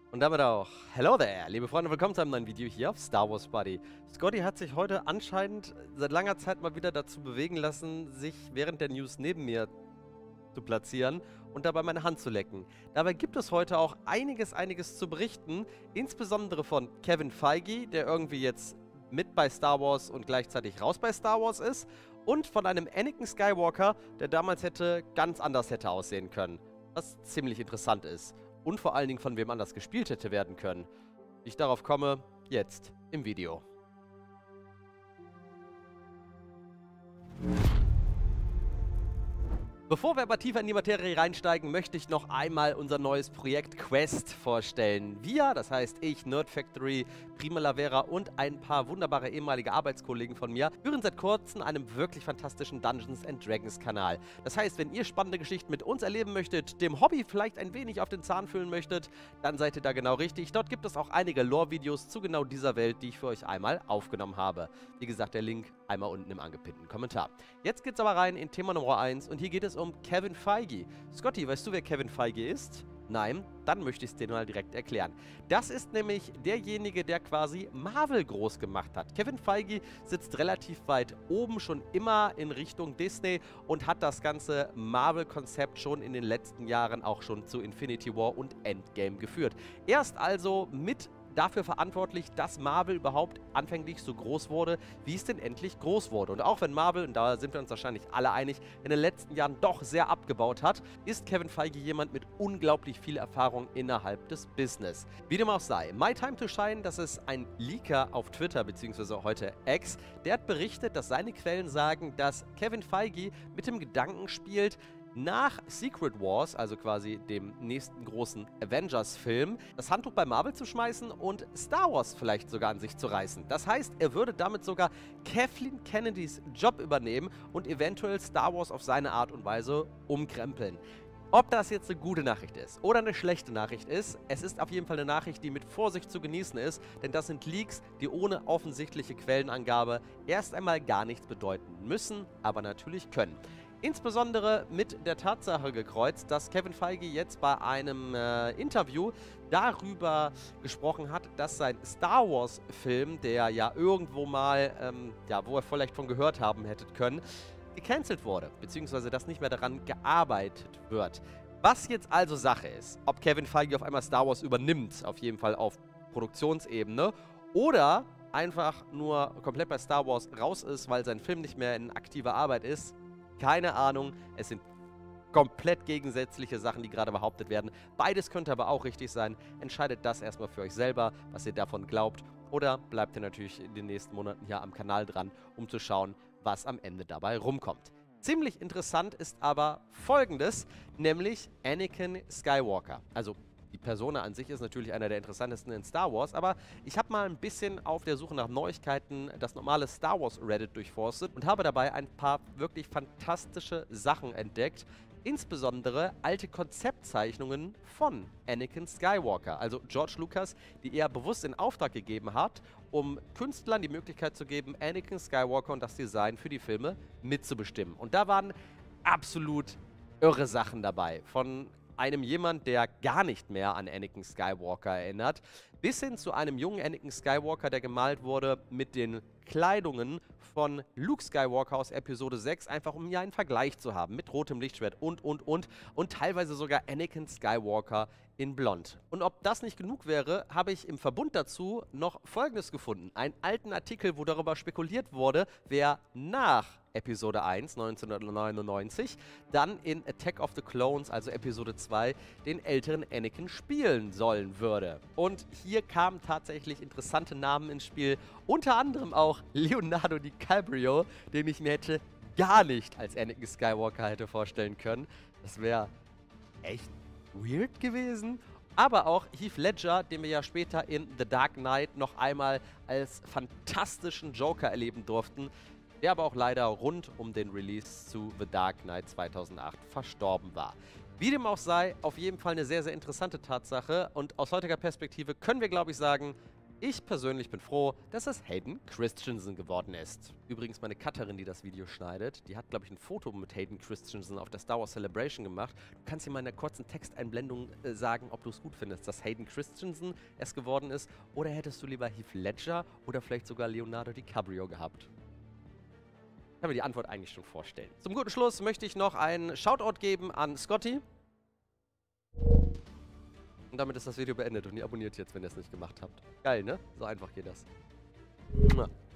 Und damit auch, hello there, liebe Freunde, willkommen zu einem neuen Video hier auf Star Wars Buddy. Scotty hat sich heute anscheinend seit langer Zeit mal wieder dazu bewegen lassen, sich während der News neben mir zu platzieren und dabei meine Hand zu lecken. Dabei gibt es heute auch einiges zu berichten, insbesondere von Kevin Feige, der irgendwie jetzt mit bei Star Wars und gleichzeitig raus bei Star Wars ist, und von einem Anakin Skywalker, der damals ganz anders hätte aussehen können, was ziemlich interessant ist. Und vor allen Dingen von wem anders gespielt hätte werden können. Wie ich darauf komme, jetzt im Video. Bevor wir aber tiefer in die Materie reinsteigen, möchte ich noch einmal unser neues Projekt Quest vorstellen. Wir, das heißt ich, Nerd Factory, Prima Lavera und ein paar wunderbare ehemalige Arbeitskollegen von mir, führen seit kurzem einem wirklich fantastischen Dungeons & Dragons Kanal. Das heißt, wenn ihr spannende Geschichten mit uns erleben möchtet, dem Hobby vielleicht ein wenig auf den Zahn fühlen möchtet, dann seid ihr da genau richtig. Dort gibt es auch einige Lore-Videos zu genau dieser Welt, die ich für euch einmal aufgenommen habe. Wie gesagt, der Link einmal unten im angepinnten Kommentar. Jetzt geht's aber rein in Thema Nummer 1 und hier geht es um Kevin Feige. Scotty, weißt du, wer Kevin Feige ist? Nein? Dann möchte ich es dir mal direkt erklären. Das ist nämlich derjenige, der quasi Marvel groß gemacht hat. Kevin Feige sitzt relativ weit oben, schon immer in Richtung Disney und hat das ganze Marvel-Konzept schon in den letzten Jahren auch schon zu Infinity War und Endgame geführt. Er ist also mit dafür verantwortlich, dass Marvel überhaupt anfänglich so groß wurde, wie es denn endlich groß wurde. Und auch wenn Marvel, und da sind wir uns wahrscheinlich alle einig, in den letzten Jahren doch sehr abgebaut hat, ist Kevin Feige jemand mit unglaublich viel Erfahrung innerhalb des Business. Wie dem auch sei, My Time to Shine, das ist ein Leaker auf Twitter, beziehungsweise heute X, der hat berichtet, dass seine Quellen sagen, dass Kevin Feige mit dem Gedanken spielt, nach Secret Wars, also quasi dem nächsten großen Avengers-Film, das Handtuch bei Marvel zu schmeißen und Star Wars vielleicht sogar an sich zu reißen. Das heißt, er würde damit sogar Kathleen Kennedys Job übernehmen und eventuell Star Wars auf seine Art und Weise umkrempeln. Ob das jetzt eine gute Nachricht ist oder eine schlechte Nachricht ist, es ist auf jeden Fall eine Nachricht, die mit Vorsicht zu genießen ist, denn das sind Leaks, die ohne offensichtliche Quellenangabe erst einmal gar nichts bedeuten müssen, aber natürlich können. Insbesondere mit der Tatsache gekreuzt, dass Kevin Feige jetzt bei einem Interview darüber gesprochen hat, dass sein Star Wars Film, der ja irgendwo mal, wo er vielleicht von gehört haben hätte können, gecancelt wurde, beziehungsweise dass nicht mehr daran gearbeitet wird. Was jetzt also Sache ist, ob Kevin Feige auf einmal Star Wars übernimmt, auf jeden Fall auf Produktionsebene, oder einfach nur komplett bei Star Wars raus ist, weil sein Film nicht mehr in aktiver Arbeit ist, keine Ahnung. Es sind komplett gegensätzliche Sachen, die gerade behauptet werden. Beides könnte aber auch richtig sein. Entscheidet das erstmal für euch selber, was ihr davon glaubt. Oder bleibt ihr natürlich in den nächsten Monaten hier am Kanal dran, um zu schauen, was am Ende dabei rumkommt. Ziemlich interessant ist aber Folgendes, nämlich Anakin Skywalker. Also die Persona an sich ist natürlich einer der interessantesten in Star Wars, aber ich habe mal ein bisschen auf der Suche nach Neuigkeiten das normale Star Wars Reddit durchforstet und habe dabei ein paar wirklich fantastische Sachen entdeckt. Insbesondere alte Konzeptzeichnungen von Anakin Skywalker, also George Lucas, die er bewusst in Auftrag gegeben hat, um Künstlern die Möglichkeit zu geben, Anakin Skywalker und das Design für die Filme mitzubestimmen. Und da waren absolut irre Sachen dabei, von einem jemand, der gar nicht mehr an Anakin Skywalker erinnert, bis hin zu einem jungen Anakin Skywalker, der gemalt wurde mit den Kleidungen von Luke Skywalker aus Episode 6, einfach um hier einen Vergleich zu haben, mit rotem Lichtschwert und teilweise sogar Anakin Skywalker in Blond. Und ob das nicht genug wäre, habe ich im Verbund dazu noch Folgendes gefunden. Einen alten Artikel, wo darüber spekuliert wurde, wer nach Episode 1, 1999, dann in Attack of the Clones, also Episode 2, den älteren Anakin spielen sollen würde. Und hier kamen tatsächlich interessante Namen ins Spiel, unter anderem auch Leonardo DiCaprio, den ich mir hätte gar nicht als Anakin Skywalker hätte vorstellen können. Das wäre echt weird gewesen. Aber auch Heath Ledger, den wir ja später in The Dark Knight noch einmal als fantastischen Joker erleben durften, der aber auch leider rund um den Release zu The Dark Knight 2008 verstorben war. Wie dem auch sei, auf jeden Fall eine sehr interessante Tatsache und aus heutiger Perspektive können wir, glaube ich, sagen, Ich persönlich bin froh, dass es Hayden Christensen geworden ist. Übrigens, meine Cutterin, die das Video schneidet, die hat, glaube ich, ein Foto mit Hayden Christensen auf der Star Wars Celebration gemacht. Du kannst hier mal in der kurzen Texteinblendung sagen, ob du es gut findest, dass Hayden Christensen es geworden ist. Oder hättest du lieber Heath Ledger oder vielleicht sogar Leonardo DiCaprio gehabt? Ich kann mir die Antwort eigentlich schon vorstellen. Zum guten Schluss möchte ich noch einen Shoutout geben an Scotty. Und damit ist das Video beendet und ihr abonniert jetzt, wenn ihr es nicht gemacht habt. Geil, ne? So einfach geht das.